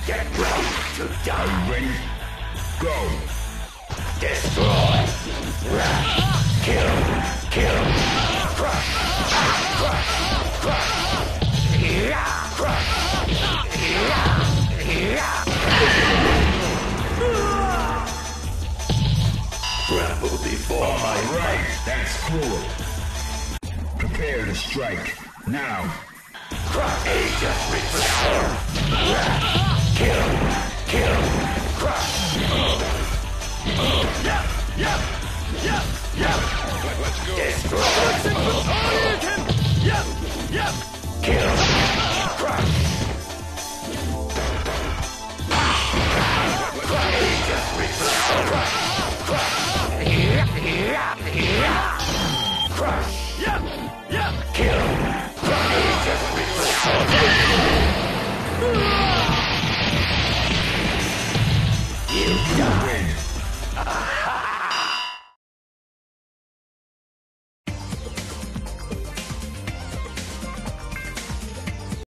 Get ready to die. Are you ready? Go. Destroy. Kill. Kill. Crush. Crush. Crush. Yeah. Crush. Yeah. Yeah. Grapple before my Alright, that's cool. Prepare to strike. Now. Crush. Aegis return. Kill. Kill. Crush. Yep. Yep. Yep. Yep. Let's go. Destroy. Yep. Yep. Kill. Crush. Aegis return. Crush. Crush. Crush. Yep. Yep. Kill. Aegis return. You die.